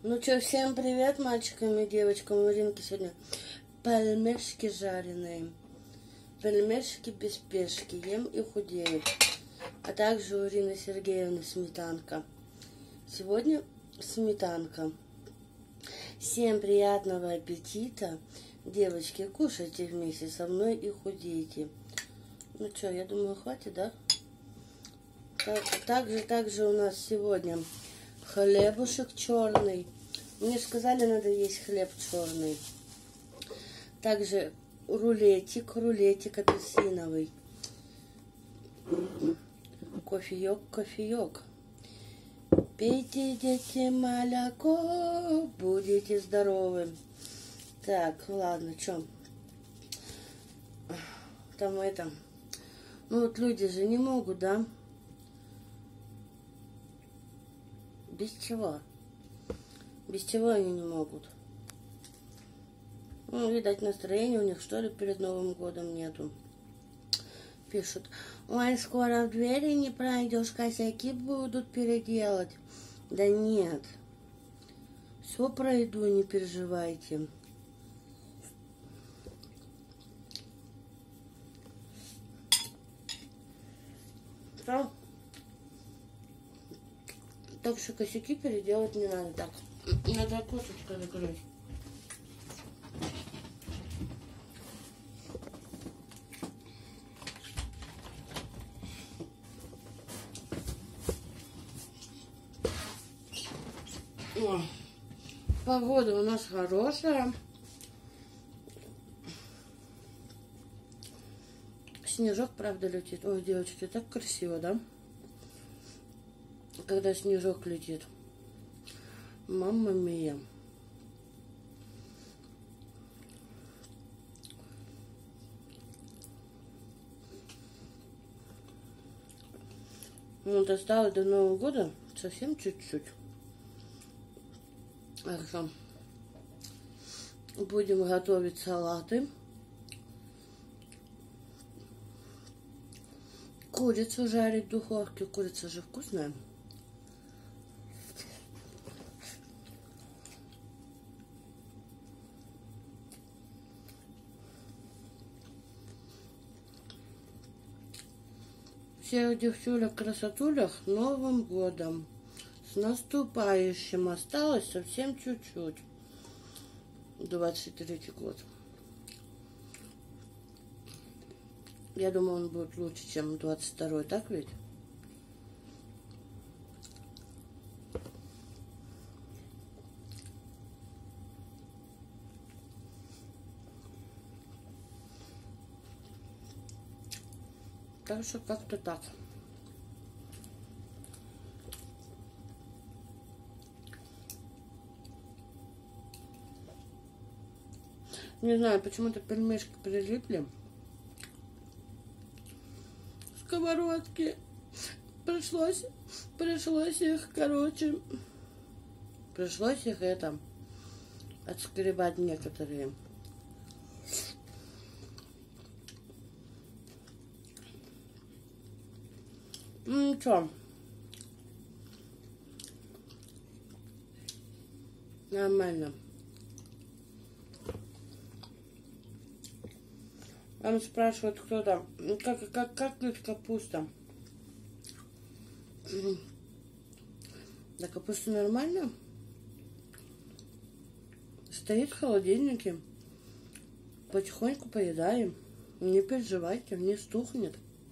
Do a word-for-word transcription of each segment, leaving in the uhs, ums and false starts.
Ну что, всем привет, мальчикам и девочкам. У Иринки сегодня пельмешки жареные. Пельмешки без спешки. Ем и худею. А также у Ирины Сергеевны сметанка. Сегодня сметанка. Всем приятного аппетита. Девочки, кушайте вместе со мной и худейте. Ну что, я думаю, хватит, да? Так, также, также у нас сегодня хлебушек черный. Мне сказали, надо есть хлеб черный. Также рулетик, рулетик апельсиновый. Кофеек, кофеек. Пейте, дети, молоко, будете здоровы. Так, ладно, что? Там это... Ну вот люди же не могут, да? Без чего? Без чего они не могут? Ну, видать, настроения у них, что ли, перед Новым годом нету. Пишут, ой, скоро в двери не пройдешь, косяки будут переделать. Да нет. Все пройду, не переживайте. Что? Так что косяки переделать не надо. Так, надо окошечко закрыть. О, погода у нас хорошая. Снежок, правда, летит. Ой, девочки, так красиво, да? Когда снежок летит. Мамма мия. Вот осталось до Нового года совсем чуть-чуть. Хорошо. Будем готовить салаты. Курицу жарить в духовке. Курица же вкусная. Всех девчулек, красотулях с Новым годом. С наступающим. Осталось совсем чуть-чуть. двадцать третий год. Я думаю, он будет лучше, чем двадцать второй, так ведь? Так что как-то так. Не знаю, почему-то пельмешки прилипли. Сковородки. Пришлось, пришлось их, короче, пришлось их это, отскребать некоторые. Ну что? Нормально. Там спрашивают, кто там, как, как, как тут капуста? Да капуста нормально. Стоит в холодильнике. Потихоньку поедаем. Не переживайте, не стухнет.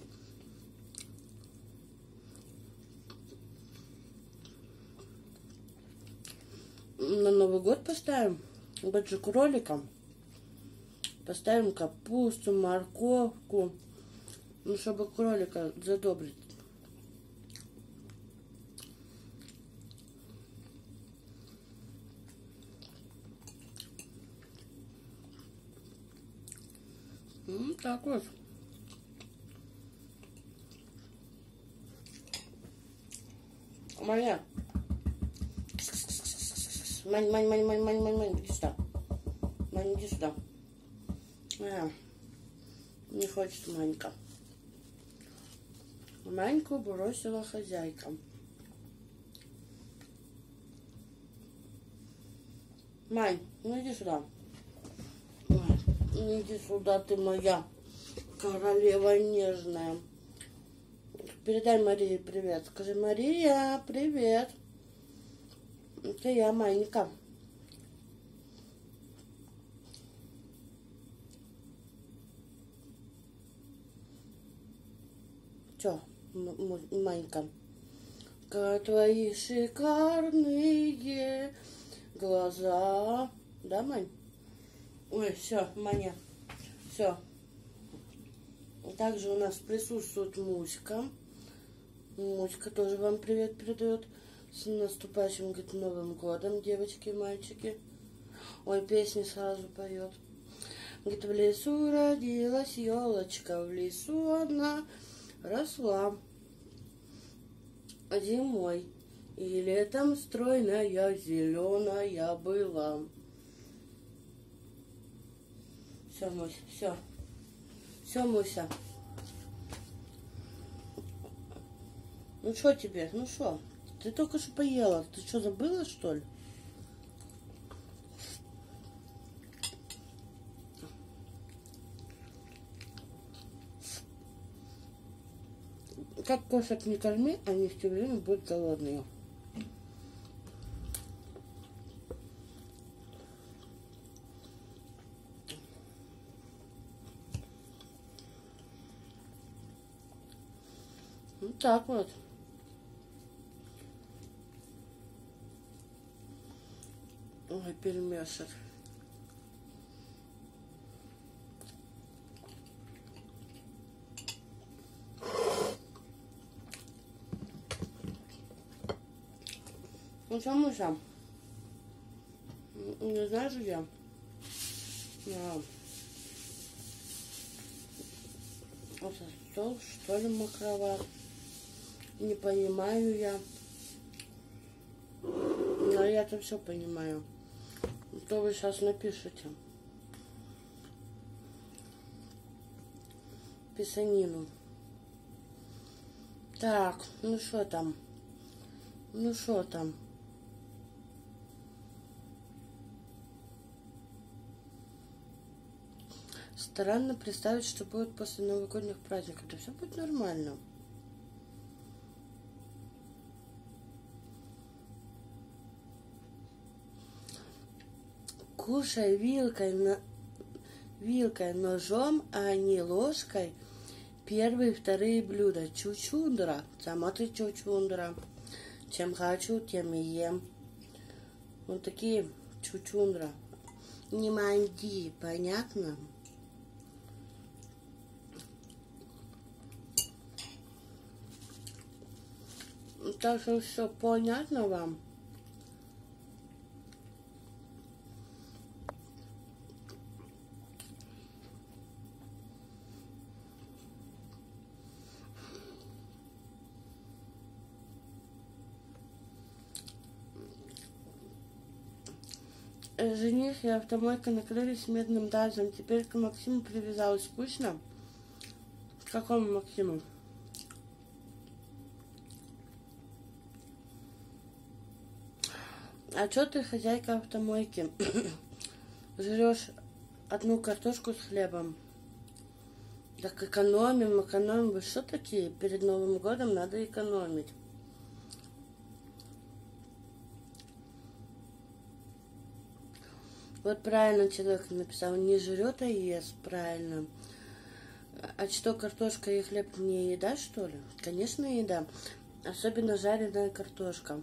На Новый год поставим. Вот же кроликом. Поставим капусту, морковку. Ну, чтобы кролика задобрить. Ну, так вот. Моя. Мань, мань, мань, мань, мань, мань, мань, иди сюда. Мань, иди сюда. А, не хочет Манька. Маньку бросила хозяйка. Мань, ну иди сюда. Ой, ну иди сюда, ты моя королева нежная. Передай Марии привет. Скажи, Мария, привет. Это я, Манька. Чё, Манька? Твои шикарные глаза. Да, Мань? Ой, все, Маня. Все. Также у нас присутствует Муська. Муська тоже вам привет передает. С наступающим, говорит, Новым годом, девочки и мальчики. Ой, песни сразу поет. Говорит, в лесу родилась елочка, в лесу она росла. Зимой и летом стройная, зеленая была. Все, Муся, все. Все, Муся. Ну что тебе? Ну что? Ты только что поела. Ты что, забыла, что ли? Как кошек не корми, они все время будут голодные. Вот так вот. Ой, пельмешек. Ну что, Муся? Не знаешь, где? Да. Вот стол, что ли, мокроват? Не понимаю я. Но я-то все понимаю. То вы сейчас напишите. Писанину. Так, ну что там? Ну что там? Странно представить, что будет после новогодних праздников. Да все будет нормально. Кушай вилкой, на... вилкой, ножом, а не ложкой. Первые, вторые блюда. Чучундра. Сама ты чучундра. Чем хочу, тем и ем. Вот такие чучундра. Не манди, понятно? Так что все понятно вам? Жених и автомойка накрылись медным тазом. Теперь к Максиму привязалась. Скучно? К какому Максиму? А чё ты, хозяйка автомойки, жрешь одну картошку с хлебом? Так экономим, экономим. Вы что такие? Перед Новым годом надо экономить. Вот правильно человек написал, не жрет, а ест, правильно. А что, картошка и хлеб не еда, что ли? Конечно, еда. Особенно жареная картошка.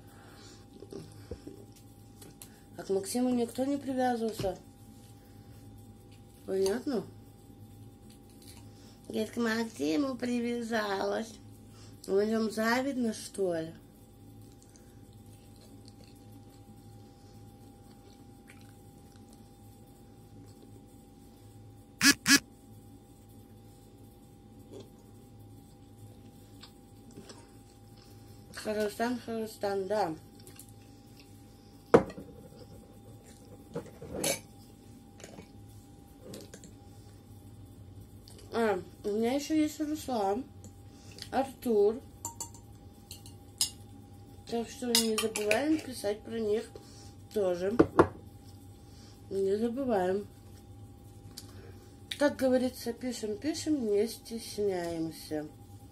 А к Максиму никто не привязывался. Понятно? Говорит, к Максиму привязалась. В нем завидно, что ли? Казахстан, Казахстан, да. А, у меня еще есть Руслан, Артур. Так что не забываем писать про них тоже. Не забываем. Как говорится, пишем, пишем, не стесняемся.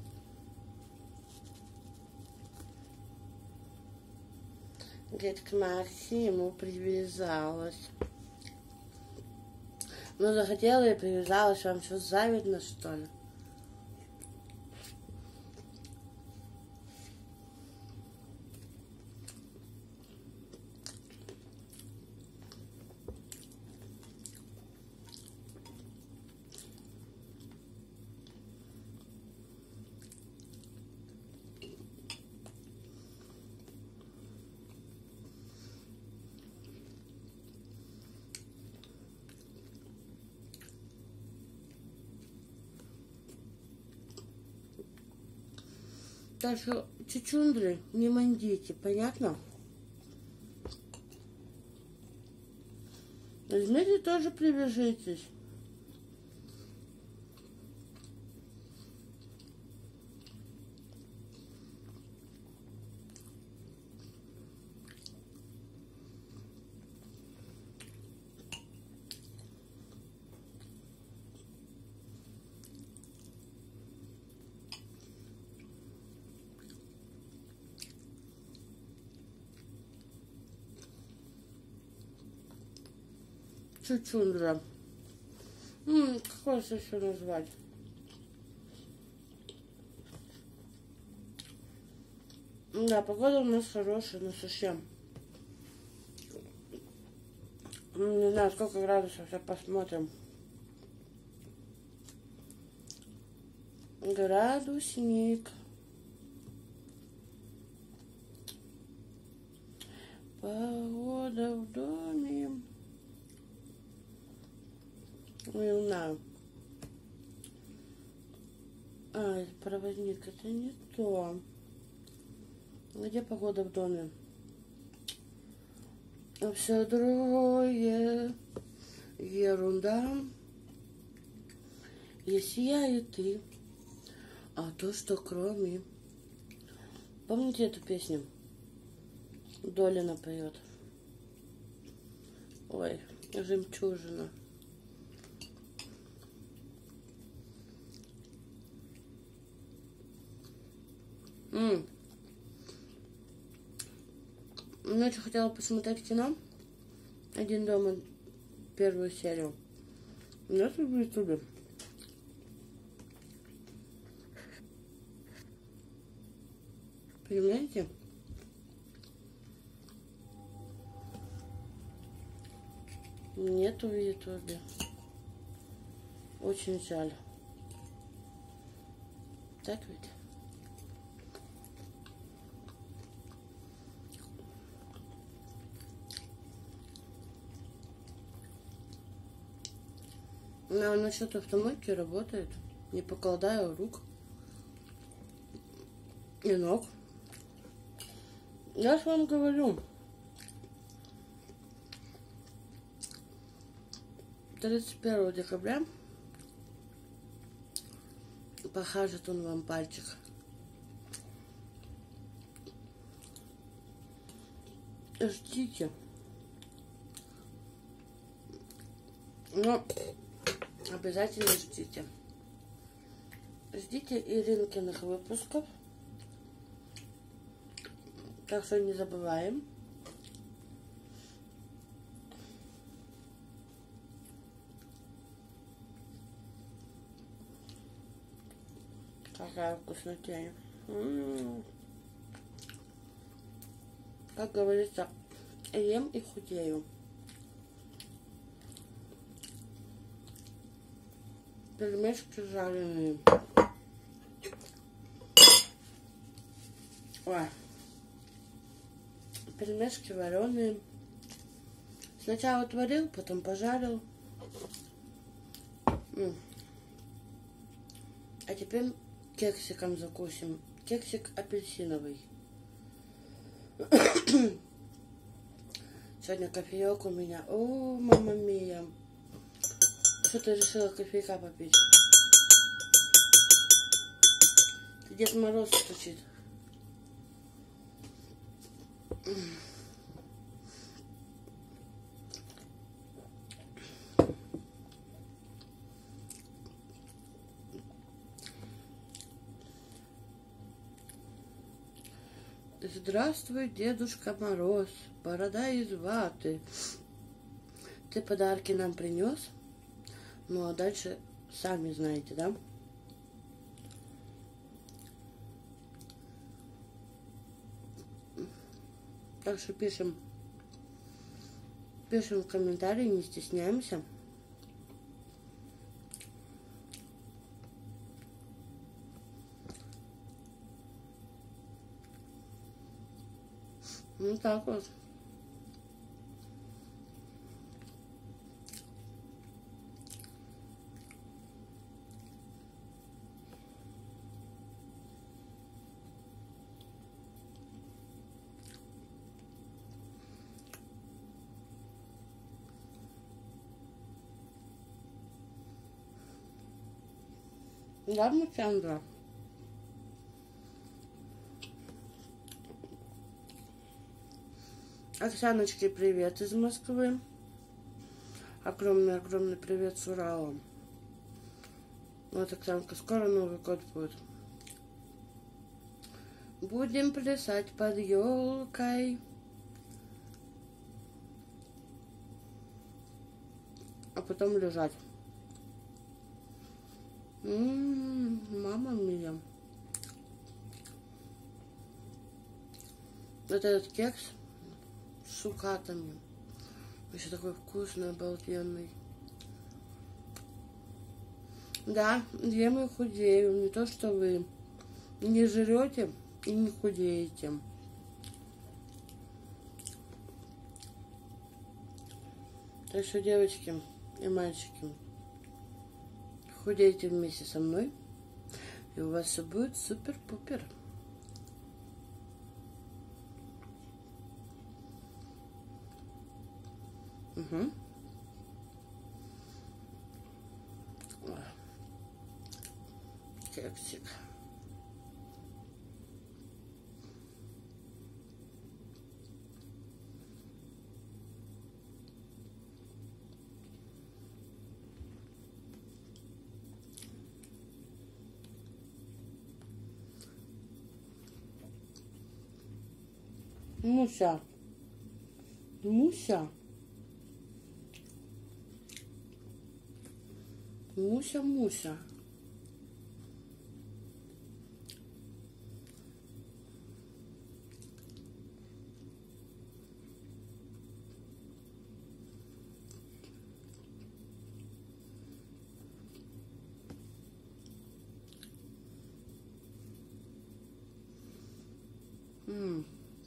Говорит, к Максиму привязалась. Ну, захотела и привязалась. Вам что, завидно, что ли? Так что, чучундры, не мандите, понятно? Возьмите, тоже привяжитесь. Чучундра. М-м, как вас еще назвать? Да, погода у нас хорошая, но совсем. Не знаю, сколько градусов, сейчас посмотрим. Градусник. Погода в доме. Не знаю. А, проводник, это не то. Где погода в доме? А все другое ерунда. Есть я и ты. А то, что кроме. Помните эту песню? Долина поет. Ой, жемчужина. М. Ночью хотела посмотреть кино. Один дома, первую серию. У нас в ютубе. Понимаете? Нету в ютубе. Очень жаль. Так ведь? Но насчет автомойки работает. Не покладаю рук и ног. Я же вам говорю. тридцать первого декабря покажет он вам пальчик. Ждите. Но обязательно ждите. Ждите Иринкиных выпусков. Так что не забываем. Какая вкуснотень. М-м-м. Как говорится, ем и худею. Пельмешки жареные. Ой. Пельмешки вареные. Сначала отварил, потом пожарил. М. А теперь кексиком закусим. Кексик апельсиновый. Сегодня кофеек у меня. О, мама мия. Что-то решила кофейка попить. Дед Мороз стучит. Здравствуй, Дедушка Мороз, борода из ваты. Ты подарки нам принес? Ну а дальше сами знаете, да? Так что пишем, пишем в комментарии, не стесняемся. Ну так вот. Да, Мучандра? Оксаночке привет из Москвы. Огромный-огромный привет с Урала. Вот, Оксанка, скоро Новый год будет. Будем плясать под елкой. А потом лежать. М-м-м, мама мия. Вот этот кекс с цукатами. Еще такой вкусный, обалденный. Да, ем и худею. Не то, что вы не жрете и не худеете. Так что, девочки и мальчики, худейте вместе со мной, и у вас все будет супер-пупер. Угу. Кексик. Муся. Муся. Муся, Муся. М-м.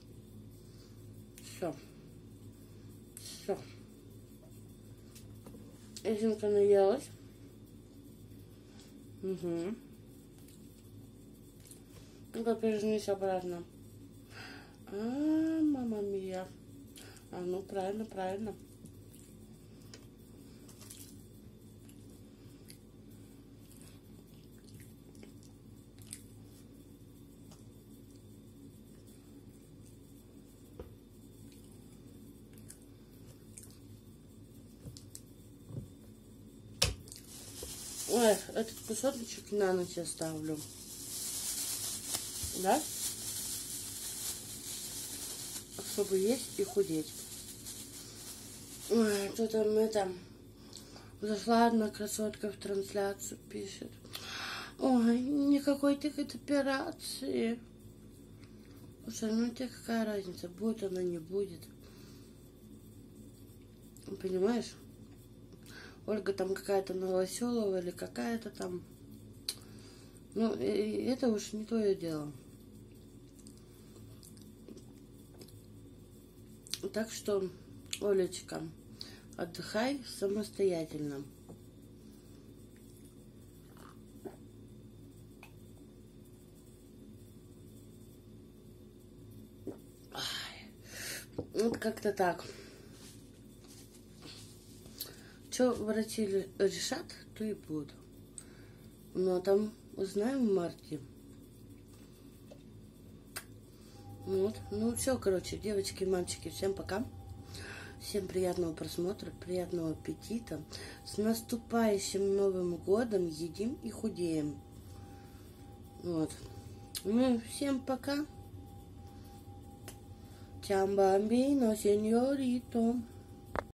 Все. Все. Эзинка наелась. Угу. Ну-ка, пережмись обратно. А, мама мия. А, ну, правильно, правильно. Ой, этот кусочек на ночь оставлю. Да? Чтобы есть и худеть. Ой, кто там это... Зашла одна красотка в трансляцию, пишет. Ой, никакой тыкать операции. Слушай, ну тебе какая разница, будет она, не будет. Понимаешь? Ольга там какая-то Новоселова или какая-то там. Ну, это уж не твое дело. Так что, Олечка, отдыхай самостоятельно. Вот как-то так. Что врачи решат, то и будет. Но там узнаем в марте. Вот. Ну все, короче, девочки и мальчики, всем пока. Всем приятного просмотра, приятного аппетита. С наступающим Новым годом, едим и худеем. Вот. Ну, всем пока. Чамбамбино, сеньорито.